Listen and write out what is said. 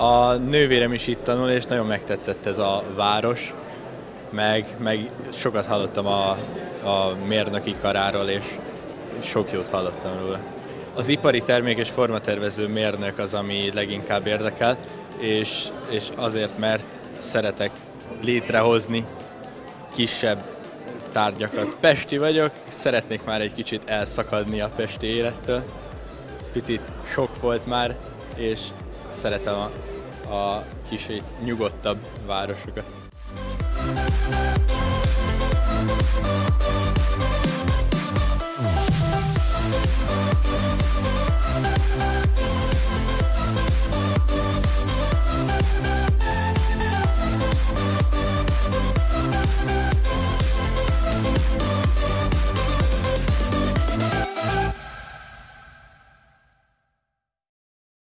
A nővérem is itt tanul, és nagyon megtetszett ez a város, meg sokat hallottam a mérnöki karáról, és sok jót hallottam róla. Az ipari termék és formatervező mérnök az, ami leginkább érdekel, és azért, mert szeretek létrehozni kisebb tárgyakat. Pesti vagyok, szeretnék már egy kicsit elszakadni a pesti élettől. Picit sok volt már, és szeretem a kicsit nyugodtabb városokat.